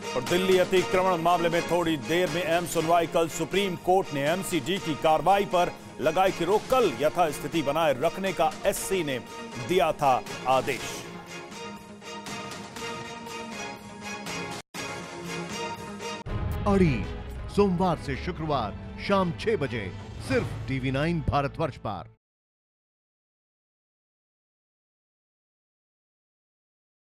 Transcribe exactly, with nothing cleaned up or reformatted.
और दिल्ली अतिक्रमण मामले में थोड़ी देर में अहम सुनवाई। कल सुप्रीम कोर्ट ने एमसीडी की कार्रवाई पर लगाई थी रोक। कल यथास्थिति बनाए रखने का एससी ने दिया था आदेश। अड़ी सोमवार से शुक्रवार शाम छह बजे सिर्फ टीवी नाइन भारतवर्ष पर।